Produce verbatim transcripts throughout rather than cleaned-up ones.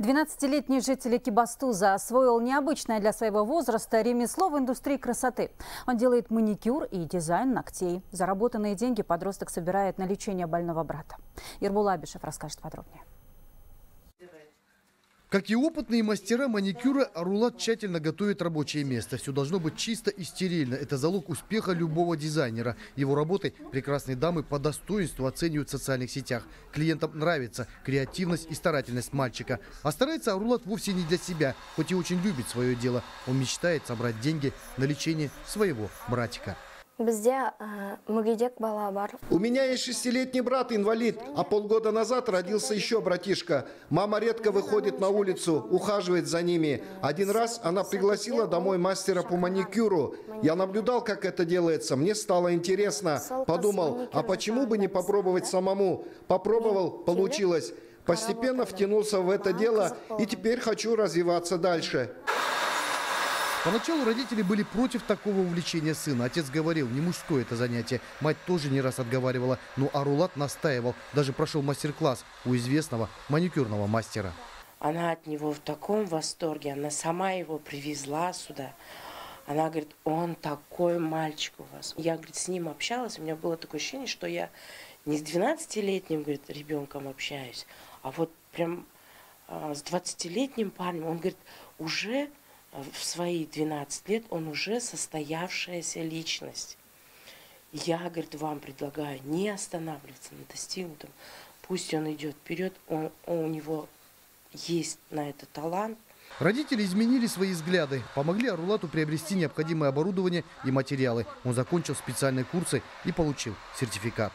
двенадцатилетний житель Экибастуза освоил необычное для своего возраста ремесло в индустрии красоты. Он делает маникюр и дизайн ногтей. Заработанные деньги подросток собирает на лечение больного брата. Ербул Абишев расскажет подробнее. Как и опытные мастера маникюра, Арулат тщательно готовит рабочее место. Все должно быть чисто и стерильно. Это залог успеха любого дизайнера. Его работы прекрасные дамы по достоинству оценивают в социальных сетях. Клиентам нравится креативность и старательность мальчика. А старается Арулат вовсе не для себя, хоть и очень любит свое дело. Он мечтает собрать деньги на лечение своего братика. У меня есть шестилетний брат инвалид, а полгода назад родился еще братишка. Мама редко выходит на улицу, ухаживает за ними. Один раз она пригласила домой мастера по маникюру. Я наблюдал, как это делается. Мне стало интересно. Подумал, а почему бы не попробовать самому? Попробовал, получилось. Постепенно втянулся в это дело и теперь хочу развиваться дальше. Поначалу родители были против такого увлечения сына. Отец говорил, не мужское это занятие. Мать тоже не раз отговаривала, но Арулат настаивал. Даже прошел мастер-класс у известного маникюрного мастера. Она от него в таком восторге. Она сама его привезла сюда. Она говорит, он такой мальчик у вас. Я, говорит, с ним общалась. У меня было такое ощущение, что я не с двенадцатилетним, говорит, ребенком общаюсь, а вот прям а, с двадцатилетним парнем. Он говорит, уже... в свои двенадцать лет он уже состоявшаяся личность. Я, говорит, вам предлагаю не останавливаться на достигнутом. Пусть он идет вперед, он, он, у него есть на это талант. Родители изменили свои взгляды, помогли Арулату приобрести необходимое оборудование и материалы. Он закончил специальные курсы и получил сертификат.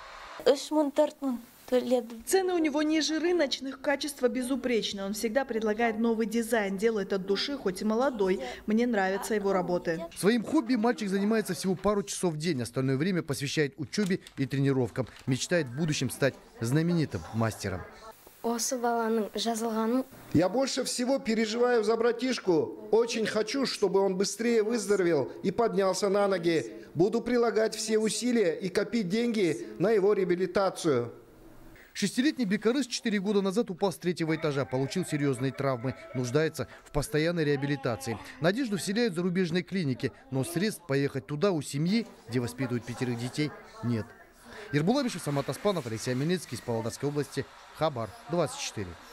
Цены у него ниже рыночных, качество безупречное. Он всегда предлагает новый дизайн, делает от души, хоть и молодой. Мне нравятся его работы. Своим хобби мальчик занимается всего пару часов в день. Остальное время посвящает учебе и тренировкам. Мечтает в будущем стать знаменитым мастером. Я больше всего переживаю за братишку. Очень хочу, чтобы он быстрее выздоровел и поднялся на ноги. Буду прилагать все усилия и копить деньги на его реабилитацию. Шестилетний бекарыс четыре года назад упал с третьего этажа, получил серьезные травмы, нуждается в постоянной реабилитации. Надежду вселяют в зарубежные клиники, но средств поехать туда у семьи, где воспитывают пятерых детей, нет. Ербул Абишев, Самат Аспанов, Алексей Омельницкий из Павлодарской области, Хабар двадцать четыре.